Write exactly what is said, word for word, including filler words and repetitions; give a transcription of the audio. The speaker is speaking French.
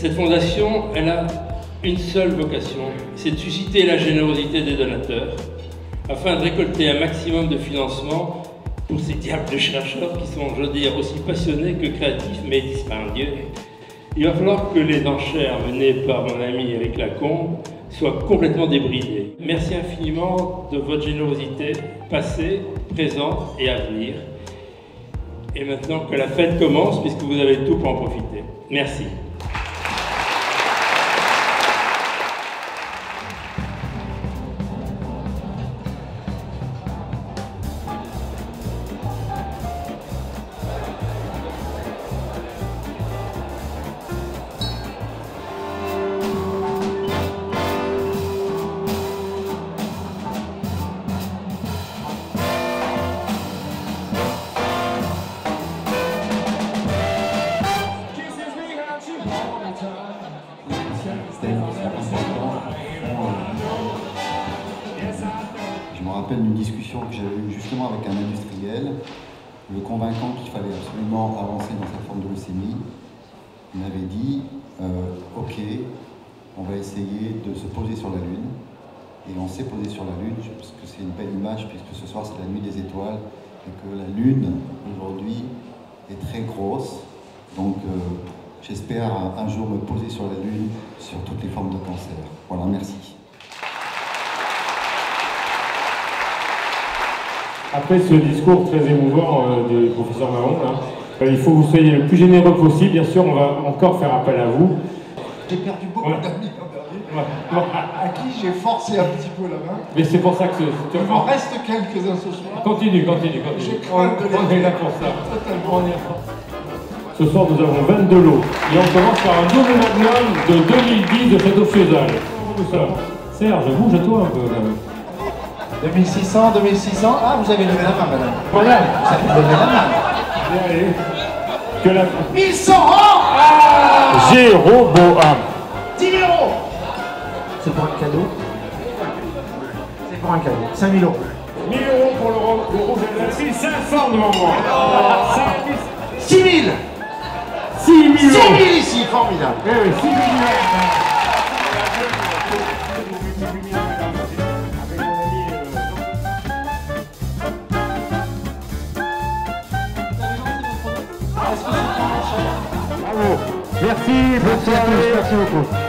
Cette fondation, elle a une seule vocation, c'est de susciter la générosité des donateurs afin de récolter un maximum de financement pour ces diables de chercheurs qui sont, je veux dire, aussi passionnés que créatifs, mais dispendieux. Il va falloir que les enchères menées par mon ami Éric Lacombe soient complètement débridées. Merci infiniment de votre générosité passée, présente et à venir. Et maintenant que la fête commence, puisque vous avez tout pour en profiter. Merci. Je me rappelle d'une discussion que j'avais eue justement avec un industriel, le convainquant qu'il fallait absolument avancer dans sa forme de leucémie. Il m'avait dit euh, ok, on va essayer de se poser sur la Lune. Et on s'est posé sur la Lune, parce que c'est une belle image, puisque ce soir c'est la nuit des étoiles, et que la Lune aujourd'hui est très grosse. Donc euh, j'espère un, un jour me poser sur la Lune sur toutes les formes de cancer. Voilà, merci. Après ce discours très émouvant euh, du professeur Mahon, là, euh, il faut que vous soyez le plus généreux possible. Bien sûr, on va encore faire appel à vous. J'ai perdu beaucoup ouais. d'amis l'an dernier, ouais. ouais. à, à qui j'ai forcé un petit peu la main. Mais c'est pour ça que... Il m'en reste quelques-uns ce soir. Continue, continue, continue. On, on est là pour ça. Totalement. On est là. Ce soir, nous avons vingt-deux lots. Et on commence par un double magnum de deux mille dix de Château-Fiesal. Nous sommes. Serge, bouge-toi un peu. deux mille six cents, deux mille six cents. Ah, vous avez levé la main, madame. Voilà. Vous avez levé la main. Allez, allez. Que la... mille cent euros. Ah Jéroboam. dix mille euros. C'est pour un cadeau. C'est pour un cadeau. cinq mille euros. mille euros pour le, le rouge et le gris. cinq cents devant moi. six mille. six mille euros. six mille ici, formidable. Eh oui, six mille. Bravo. Merci, bonne soirée. Merci beaucoup.